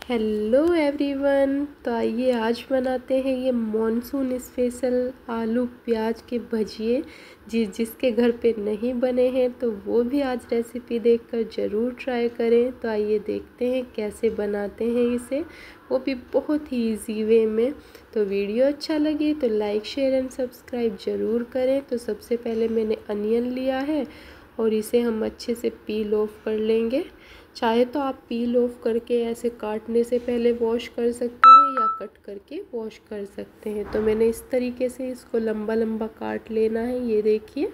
Hello everyone. तो आइए आज बनाते हैं ये मॉनसून स्पेशल आलू प्याज के भजिए। जिसके घर पे नहीं बने हैं तो वो भी आज रेसिपी देखकर ज़रूर ट्राई करें। तो आइए देखते हैं कैसे बनाते हैं इसे, वो भी बहुत ही इजी वे में। तो वीडियो अच्छा लगे तो लाइक शेयर एंड सब्सक्राइब ज़रूर करें। तो सबसे पहले मैंने अनियन लिया है और इसे हम अच्छे से पील ऑफ कर लेंगे। चाहे तो आप पील ऑफ करके ऐसे काटने से पहले वॉश कर सकते हैं या कट करके वॉश कर सकते हैं। तो मैंने इस तरीके से इसको लंबा लंबा काट लेना है। ये देखिए,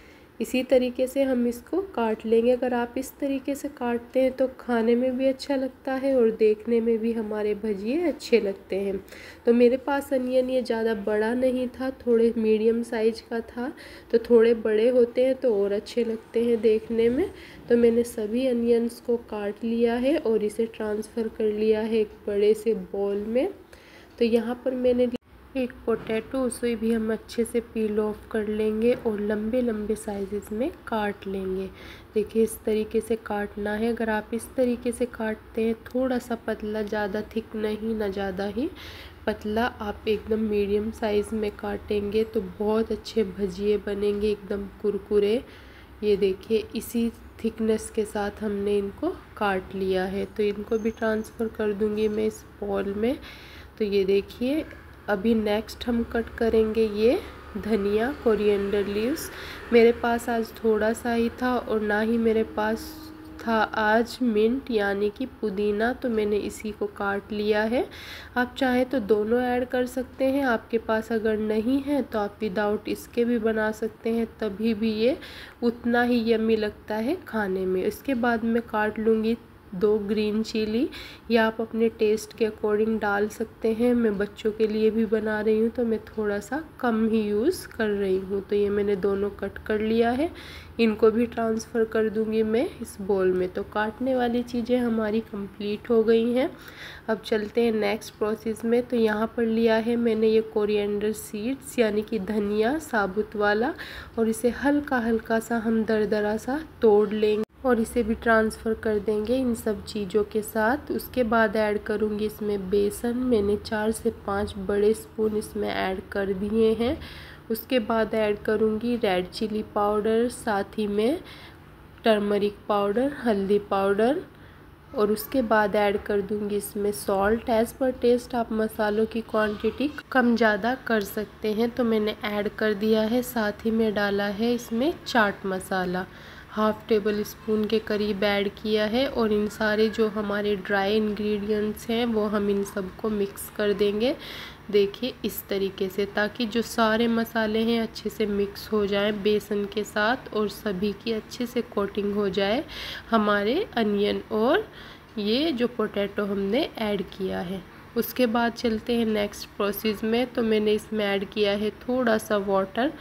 इसी तरीके से हम इसको काट लेंगे। अगर आप इस तरीके से काटते हैं तो खाने में भी अच्छा लगता है और देखने में भी हमारे भजिए अच्छे लगते हैं। तो मेरे पास अनियन ये ज़्यादा बड़ा नहीं था, थोड़े मीडियम साइज का था। तो थोड़े बड़े होते हैं तो और अच्छे लगते हैं देखने में। तो मैंने सभी अनियंस को काट लिया है और इसे ट्रांसफ़र कर लिया है एक बड़े से बॉल में। तो यहाँ पर मैंने एक पोटैटो, उसे भी हम अच्छे से पील ऑफ कर लेंगे और लंबे लंबे साइजेस में काट लेंगे। देखिए इस तरीके से काटना है। अगर आप इस तरीके से काटते हैं, थोड़ा सा पतला, ज़्यादा थिक नहीं ना ज़्यादा ही पतला, आप एकदम मीडियम साइज़ में काटेंगे तो बहुत अच्छे भजिए बनेंगे, एकदम कुरकुरे। ये देखिए इसी थिकनेस के साथ हमने इनको काट लिया है। तो इनको भी ट्रांसफ़र कर दूंगी मैं इस बॉल में। तो ये देखिए, अभी नेक्स्ट हम कट करेंगे ये धनिया, कोरिएंडर लीव्स। मेरे पास आज थोड़ा सा ही था और ना ही मेरे पास था आज मिंट यानी कि पुदीना, तो मैंने इसी को काट लिया है। आप चाहे तो दोनों ऐड कर सकते हैं, आपके पास अगर नहीं है तो आप विदाउट इसके भी बना सकते हैं, तभी भी ये उतना ही यम्मी लगता है खाने में। इसके बाद मैं काट लूँगी 2 ग्रीन चिली, या आप अपने टेस्ट के अकॉर्डिंग डाल सकते हैं। मैं बच्चों के लिए भी बना रही हूँ तो मैं थोड़ा सा कम ही यूज़ कर रही हूँ। तो ये मैंने दोनों कट कर लिया है, इनको भी ट्रांसफ़र कर दूँगी मैं इस बोल में। तो काटने वाली चीज़ें हमारी कंप्लीट हो गई हैं। अब चलते हैं नेक्स्ट प्रोसेस में। तो यहाँ पर लिया है मैंने ये कोरिएंडर सीड्स यानी कि धनिया साबुत वाला, और इसे हल्का हल्का सा हम दरदरा सा तोड़ लेंगे और इसे भी ट्रांसफ़र कर देंगे इन सब चीज़ों के साथ। उसके बाद ऐड करूँगी इसमें बेसन। मैंने 4 से 5 बड़े स्पून इसमें ऐड कर दिए हैं। उसके बाद ऐड करूँगी रेड चिली पाउडर, साथ ही में टर्मरिक पाउडर, हल्दी पाउडर, और उसके बाद ऐड कर दूंगी इसमें सॉल्ट। एज़ पर टेस्ट आप मसालों की क्वांटिटी कम ज़्यादा कर सकते हैं। तो मैंने ऐड कर दिया है। साथ ही में डाला है इसमें चाट मसाला, 1/2 टेबल स्पून के करीब ऐड किया है। और इन सारे जो हमारे ड्राई इंग्रेडिएंट्स हैं वो हम इन सबको मिक्स कर देंगे। देखिए इस तरीके से, ताकि जो सारे मसाले हैं अच्छे से मिक्स हो जाएं बेसन के साथ और सभी की अच्छे से कोटिंग हो जाए हमारे अनियन और ये जो पोटैटो हमने ऐड किया है। उसके बाद चलते हैं नेक्स्ट प्रोसेस में। तो मैंने इसमें ऐड किया है थोड़ा सा वाटर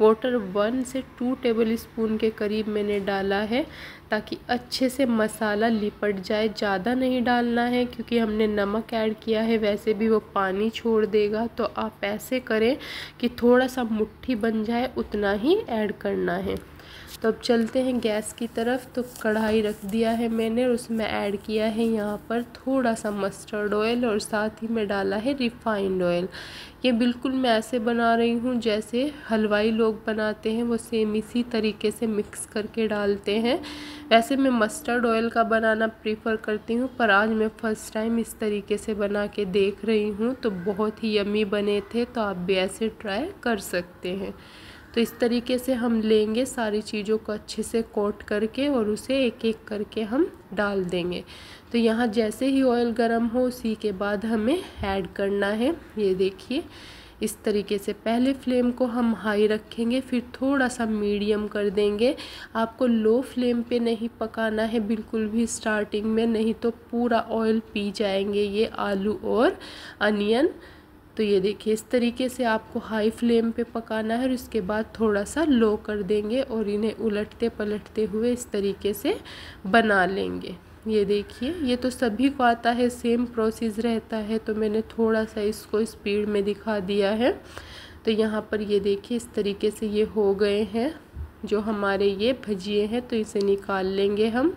1 से 2 टेबल स्पून के करीब मैंने डाला है, ताकि अच्छे से मसाला लिपट जाए। ज़्यादा नहीं डालना है क्योंकि हमने नमक ऐड किया है, वैसे भी वो पानी छोड़ देगा। तो आप ऐसे करें कि थोड़ा सा मुट्ठी बन जाए, उतना ही ऐड करना है। तो अब चलते हैं गैस की तरफ। तो कढ़ाई रख दिया है मैंने और उसमें ऐड किया है यहाँ पर थोड़ा सा मस्टर्ड ऑयल और साथ ही में डाला है रिफाइंड ऑयल। ये बिल्कुल मैं ऐसे बना रही हूँ जैसे हलवाई लोग बनाते हैं, वो सेम इसी तरीके से मिक्स करके डालते हैं। वैसे मैं मस्टर्ड ऑयल का बनाना प्रीफर करती हूँ, पर आज मैं फ़र्स्ट टाइम इस तरीके से बना के देख रही हूँ तो बहुत ही यम्मी बने थे। तो आप भी ऐसे ट्राई कर सकते हैं। तो इस तरीके से हम लेंगे सारी चीज़ों को अच्छे से कोट करके और उसे एक एक करके हम डाल देंगे। तो यहाँ जैसे ही ऑयल गर्म हो उसी के बाद हमें ऐड करना है। ये देखिए इस तरीके से पहले फ्लेम को हम हाई रखेंगे, फिर थोड़ा सा मीडियम कर देंगे। आपको लो फ्लेम पे नहीं पकाना है बिल्कुल भी स्टार्टिंग में, नहीं तो पूरा ऑयल पी जाएंगे ये आलू और अनियन। तो ये देखिए इस तरीके से आपको हाई फ्लेम पे पकाना है और इसके बाद थोड़ा सा लो कर देंगे और इन्हें उलटते पलटते हुए इस तरीके से बना लेंगे। ये देखिए ये तो सभी को आता है, सेम प्रोसेस रहता है, तो मैंने थोड़ा सा इसको स्पीड में दिखा दिया है। तो यहाँ पर ये देखिए इस तरीके से ये हो गए हैं जो हमारे ये भजिए हैं। तो इसे निकाल लेंगे हम।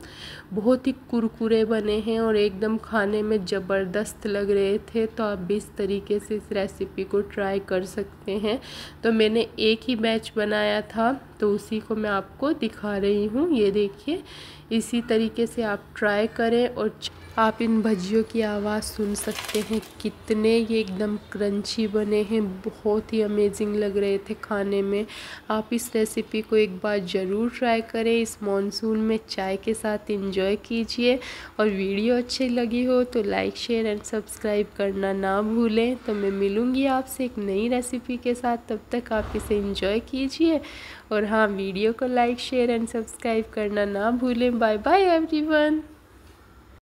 बहुत ही कुरकुरे बने हैं और एकदम खाने में ज़बरदस्त लग रहे थे। तो आप भी इस तरीके से इस रेसिपी को ट्राई कर सकते हैं। तो मैंने एक ही बैच बनाया था तो उसी को मैं आपको दिखा रही हूँ। ये देखिए, इसी तरीके से आप ट्राई करें और आप इन भजियों की आवाज़ सुन सकते हैं, कितने ये एकदम क्रंची बने हैं, बहुत ही अमेजिंग लग रहे थे खाने में। आप इस रेसिपी को एक बार ज़रूर ट्राई करें, इस मॉनसून में चाय के साथ एंजॉय कीजिए। और वीडियो अच्छी लगी हो तो लाइक शेयर एंड सब्सक्राइब करना ना भूलें। तो मैं मिलूँगी आपसे एक नई रेसिपी के साथ, तब तक आप इसे एंजॉय कीजिए। और हाँ, वीडियो को लाइक शेयर एंड सब्सक्राइब करना ना भूलें। Bye bye everyone.